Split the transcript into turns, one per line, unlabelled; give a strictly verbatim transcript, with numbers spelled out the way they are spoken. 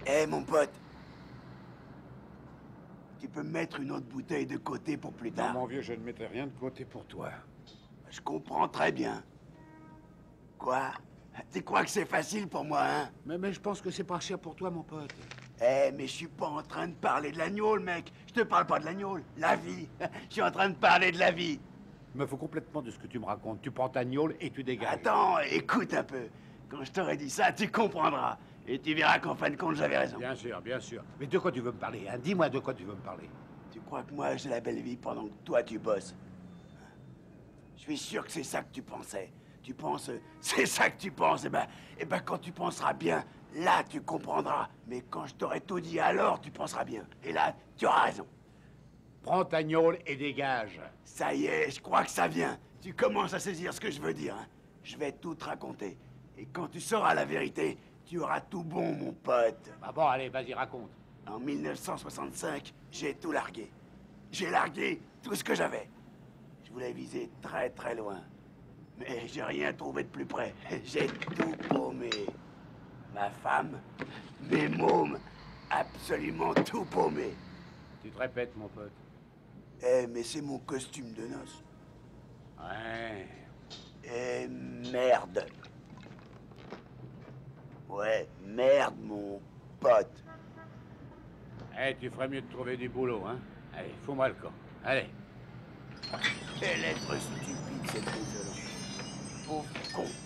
Eh, mon pote. Tu peux mettre une autre bouteille de côté pour plus tard.
Non, mon vieux, je ne mettrai rien de côté pour toi.
Je comprends très bien. Quoi? Tu crois que c'est facile pour moi, hein?
Mais, mais je pense que c'est pas cher pour toi, mon pote.
Eh, mais je suis pas en train de parler de l'agneau, mec. Je te parle pas de l'agneau, la vie. Je suis en train de parler de la vie.
Je me fous complètement de ce que tu me racontes. Tu prends ta gnôle et tu dégages.
Attends, écoute un peu. Quand je t'aurai dit ça, tu comprendras. Et tu verras qu'en fin de compte, j'avais raison.
Bien sûr, bien sûr. Mais de quoi tu veux me parler, hein? Dis-moi de quoi tu veux me parler.
Tu crois que moi, j'ai la belle vie pendant que toi, tu bosses? Je suis sûr que c'est ça que tu pensais. Tu penses... C'est ça que tu penses. Eh ben, eh ben, quand tu penseras bien, là, tu comprendras. Mais quand je t'aurai tout dit, alors, tu penseras bien. Et là, tu auras raison.
Prends ta gnôle et dégage.
Ça y est, je crois que ça vient. Tu commences à saisir ce que je veux dire. Hein. Je vais tout te raconter. Et quand tu sauras la vérité, tu auras tout bon, mon pote.
Ah bon, allez, vas-y, raconte.
En mille neuf cent soixante-cinq, j'ai tout largué. J'ai largué tout ce que j'avais. Je voulais viser très très loin. Mais j'ai rien trouvé de plus près. J'ai tout paumé. Ma femme, mes mômes, absolument tout paumé.
Tu te répètes, mon pote.
Eh, mais c'est mon costume de noces.
Ouais.
Eh, merde. Ouais, merde, mon pote.
Eh, tu ferais mieux de trouver du boulot, hein. Allez, fous-moi le camp. Allez.
Quel être stupide, cette désolante. Pauvre con.